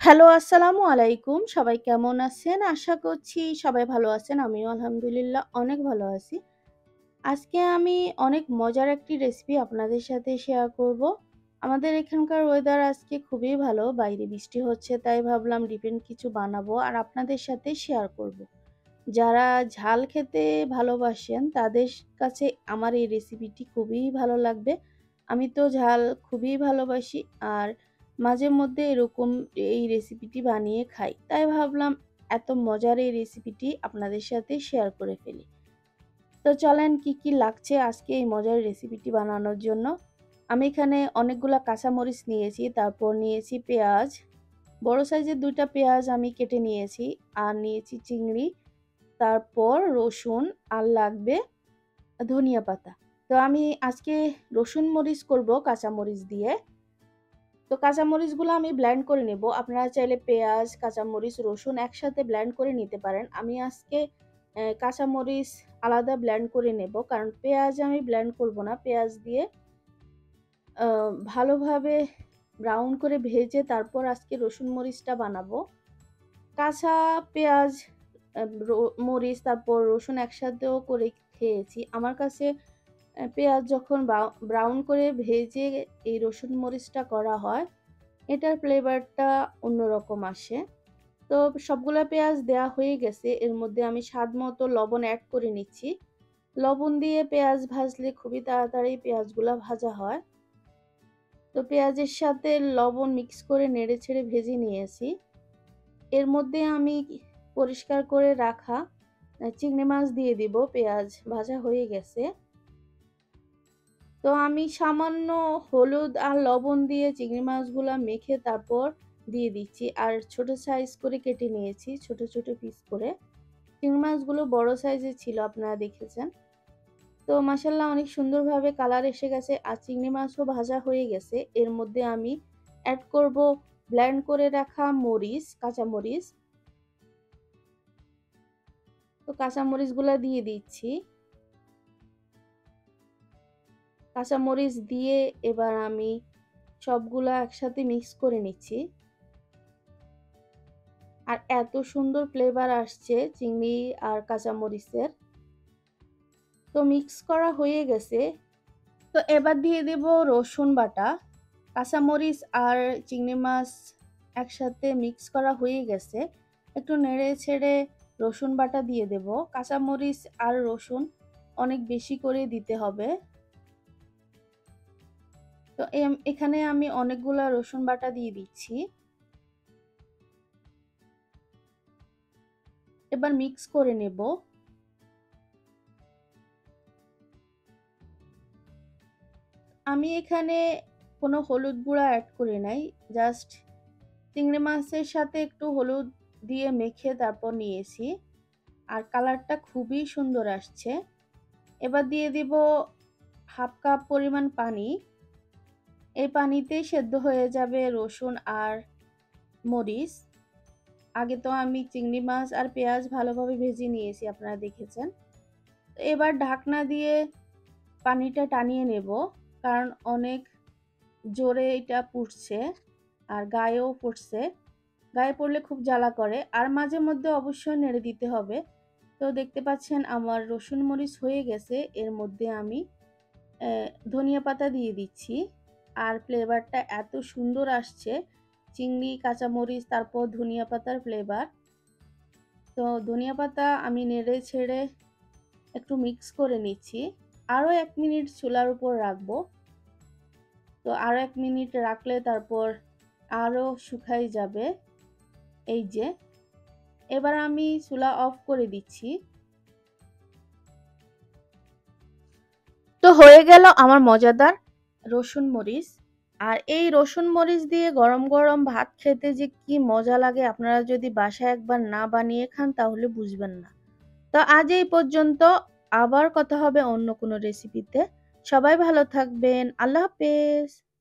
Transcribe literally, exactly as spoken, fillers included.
Hello, আসসালামু আলাইকুম। সবাই কেমন আছেন? আশা করছি সবাই ভালো আছেন। আমিও আলহামদুলিল্লাহ অনেক ভালো আছি। আজকে আমি অনেক মজার একটি রেসিপি আপনাদের সাথে শেয়ার করব। আমাদের এখানকার ওয়েদার আজকে খুবই ভালো। বাইরে বৃষ্টি হচ্ছে তাই ভাবলাম ডিফারেন্ট কিছু বানাবো আর আপনাদের সাথে শেয়ার করব। যারা ঝাল খেতে ভালোবাসেন তাদের কাছে আমার এই রেসিপিটি খুবই ভালো লাগবে। আমি তো ঝাল খুবই ভালোবাসি আর মাঝে মধ্যে এরকম এই রেসিপিটি বানিয়ে খাই। তাই ভাবলাম এত মজার এই রেসিপিটি আপনাদের সাথে শেয়ার করে ফেলি। তো চলেন কি, কি লাগছে আজকে এই মজার রেসিপিটি বানানোর জন্য। আমি এখানে অনেকগুলা কাঁচামরিচ নিয়েছি, তারপর নিয়েছি পেঁয়াজ। বড় সাইজের দুই টা পেঁয়াজ আমি কেটে নিয়েছি আর নিয়েছি চিংড়ি, তারপর রসুন আর লাগবে ধনিয়া পাতা। তো আমি আজকে রসুন মরিচ করব কাঁচামরিচ দিয়ে। তো কাঁচামরিচগুলো আমি ব্লেন্ড করে নেব। আপনারা চাইলে পেঁয়াজ, কাঁচামরিচ, রসুন একসাথে ব্লেন্ড করে নিতে পারেন। আমি আজকে অ্যা কাঁচামরিচ আলাদা ব্লেন্ড করে নেব। কারণ পেঁয়াজ আমি ব্লেন্ড করব না। পেঁয়াজ দিয়ে আ ভালোভাবে ব্রাউন করে ভেজে তারপর আজকে রসুন মরিচটা বানাবো। কাঁচা পেঁয়াজ, আ র মরিচ তারপর রসুন একসাথেও করে খেয়েছি। আমার কাছে অ্যা পেঁয়াজ যখন ব্রাউ ব্রাউন করে ভেজে এই রসুন মরিচটা করা হয়, এটার ফ্লেভারটা অন্যরকম আসে। তো সবগুলা পেঁয়াজ দেয়া হয়ে গেছে। এর মধ্যে আমি স্বাদমতো লবণ এড করে নিচ্ছি। লবণ দিয়ে পেঁয়াজ ভাজলে খুবই তাড়াতাড়ি পেঁয়াজগুলা ভাজা হয়। তো পেঁয়াজের সাথে লবণ মিক্স করে নেড়েচেড়ে ভেজে নিয়েছি। এর মধ্যে আমি পরিষ্কার করে রাখা আ চিংড়ি মাছ দিয়ে দিব। পেঁয়াজ ভাজা হয়ে গেছে। তো আমি সামান্য হলুদ আর লবণ দিয়ে চিংড়ি মাছগুলা মেখে তারপর দিয়ে দিচ্ছি। আর ছোট সাইজ করে কেটে নিয়েছি, ছোট, ছোট পিস করে। চিংড়ি মাছগুলো বড় সাইজের ছিল আপনারা দেখেছেন। তো মাশাআল্লাহ অনেক সুন্দরভাবে কালার এসে গেছে আর চিংড়ি মাছও ভাজা হয়ে গেছে। এর মধ্যে আমি এড করব ব্লেন্ড করে রাখা মরিচ, কাঁচা মরিচ। তো কাঁচা মরিচগুলা দিয়ে দিচ্ছি। কাঁচা মরিচ দিয়ে এবার আমি সবগুলা একসাথে মিক্স করে নিচ্ছি। আর এত সুন্দর ফ্লেভার আসছে চিংড়ি আর কাঁচা মরিচের। তো মিক্স করা হয়ে গেছে। তো এবার দিয়ে দেব রসুন বাটা। কাঁচামরিচ আর চিংড়ি মাছ একসাথে মিক্স করা হয়ে গেছে। একটু নেড়ে ছেড়ে রসুন বাটা দিয়ে দেব। কাঁচামরিচ আর রসুন অনেক বেশি করে দিতে হবে। তো এম এখানে আমি অনেকগুলা রসুন বাটা দিয়ে দিচ্ছি। এবার মিক্স করে নেব। আমি এখানে কোনো হলুদ গুঁড়া এড করি নাই। জাস্ট চিংড়ি মাছের সাথে একটু হলুদ দিয়ে মেখে তারপর নিয়েছি। আর কালারটা খুবই সুন্দর আসছে। এবার দিয়ে দিব হাফ কাপ পরিমাণ পানি। এই পানিতেই সেদ্ধ হয়ে যাবে রসুন আর মরিচ। আগে তো আমি চিংড়ি মাছ আর পেঁয়াজ ভালোভাবে ভেজে নিয়েছি, আপনারা দেখেছেন। এবার ঢাকনা দিয়ে পানিটা টানিয়ে নেব, কারণ অনেক জোরে এটা পুড়ছে আর গায়েও পড়ছে। গায়ে পড়লে খুব জ্বালা করে আর মাঝে মধ্যে অবশ্যই নেড়ে দিতে হবে। তো দেখতে পাচ্ছেন আমার রসুন মরিচ হয়ে গেছে। এর মধ্যে আমি অ্যা ধনিয়া পাতা দিয়ে দিচ্ছি। আর ফ্লেভারটা এত সুন্দর আসছে, চিংড়ি, কাঁচামরিচ তারপর ধনিয়া পাতার ফ্লেভার। তো ধনিয়া পাতা আমি নেড়ে ছেড়ে একটু মিক্স করে নিচ্ছি। আরও এক মিনিট চুলার উপর রাখবো। তো আরও এক মিনিট রাখলে তারপর আরও শুকায় যাবে। এই যে, এবার আমি চুলা অফ করে দিচ্ছি। তো হয়ে গেল আমার মজাদার রসুন মরিচ। আর এই রসুন মরিচ দিয়ে গরম, গরম ভাত খেতে যে কি মজা লাগে আপনারা যদি বাসায় একবার না বানিয়ে খান তাহলে বুঝবেন না। তো আজ এই পর্যন্ত। আবার কথা হবে অন্য কোনো রেসিপিতে। সবাই ভালো থাকবেন। আল্লাহ হাফেজ।